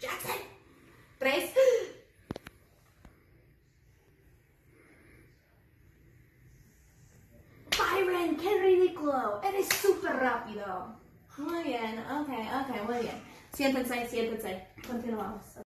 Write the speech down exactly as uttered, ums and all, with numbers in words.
Jackson. Tres. Byron, qué ridículo. Eres súper rápido. Muy bien, ok, ok, muy bien. Siéntense, siéntense. Continuamos.